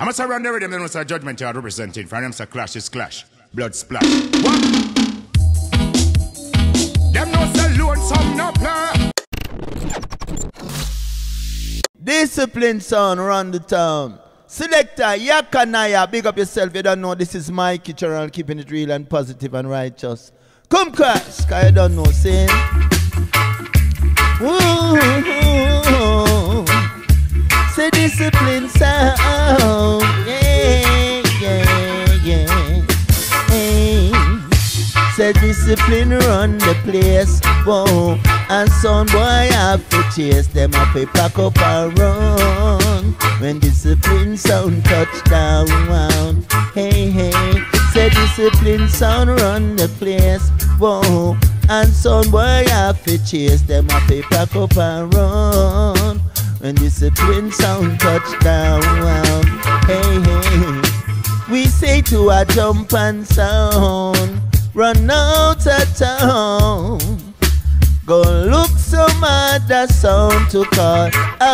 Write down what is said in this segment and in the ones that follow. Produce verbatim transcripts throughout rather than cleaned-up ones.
I must surround the rhythm, then what's our judgment you are representing. For them, say clash is clash. Blood splash. What? Them no say lonesome, no play. Discipline sound run the town. Selector Yakanaya, big up yourself. You don't know this is Mikey, keeping it real and positive and righteous. Come crash, cause you don't know, saying. Ooh, say discipline sound, yeah, yeah, yeah. Hey. Say discipline run the place, whoa. And son boy have to chase them up, a pack up and run. When discipline sound touchdown, hey hey. Say discipline sound run the place, whoa. And son boy have to chase them up, a pack up and run. When discipline sound touchdown, hey hey. We say to a jump and sound, run out of town. Go look some other sound to call a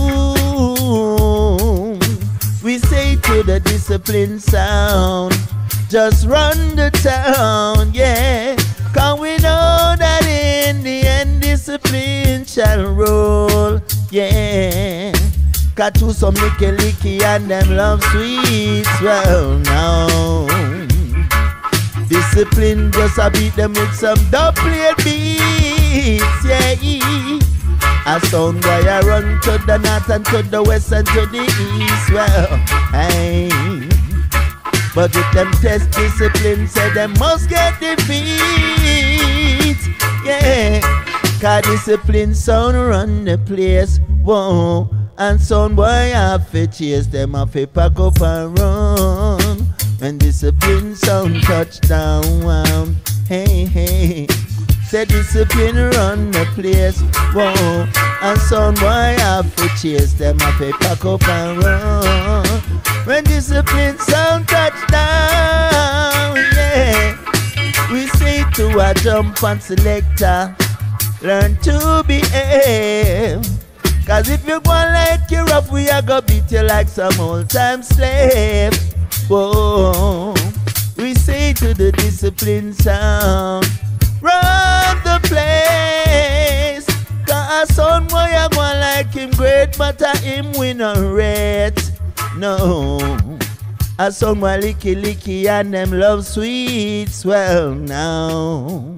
fool. We say to the discipline sound, just run the town, yeah. Cause we know that in the end discipline shall roll, yeah. Got to some licky licky and them love sweets, well now. Discipline just a beat them with some Dubplate beats, yeah. A sound boy I run to the north and to the west and to the east, well, hey. But with them test discipline, say them must get defeat, yeah. Cause discipline sound run the place, whoa. And sound boy have to chase them off a pack up and run. When discipline sound touchdown, hey hey. Say discipline run the place, whoa. And sound boy have to chase them off a pack up and run. When discipline sound touchdown, yeah. We say to a jump and selector, learn to behave. Cause if you go like you rough, we are gonna beat you like some old time slave. Whoa, we say to the discipline sound, run the place. Cause son boy I go like him great, but I him win a rate. No, a son boy licky licky and them love sweets, well now.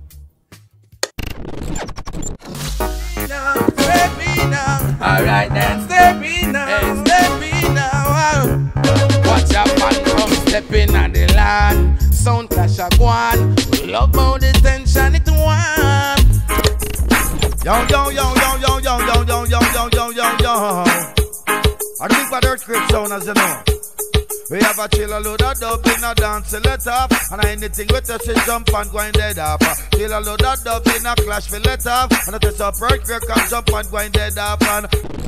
Now, step me now. Alright then, step me now. Hey. Step me now. Watch your man come stepping on the land. Sound clash a guan. We love how the tension it want. Yo yo yo yo yo yo yo yo yo yo yo yo yo. I think about earthquake sound, as you know. We have a chill a load of dub in a dance, let off. And anything with us is jump and go in dead off. Chill a load of dub in a clash, we let off. And if it's a earthquake, can jump and go in dead off. And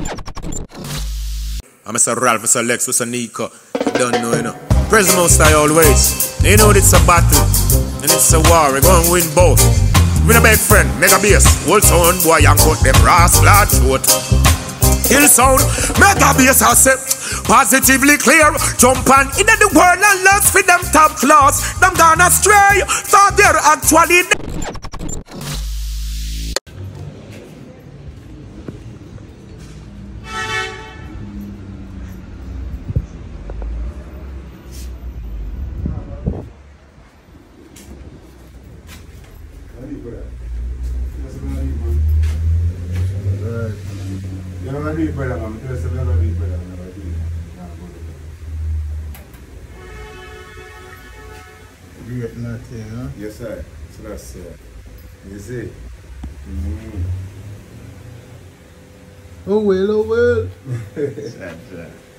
I'm Mister Ralph, Mister Lex, Mister Nico. You don't know, you know. Present most I always. You know it's a battle and it's a war. We're going to win both. Win a big friend, make a bass. Hold sound, boy, and cut them brass flat throat. Kill sound, make a bass, I say. Positively clear. Jump and in the world and lost for them top class. Them gone astray. Thought they're actually. Yes, sir. So that's uh, you see. Mm-hmm. Oh well, oh well. Sad, sad.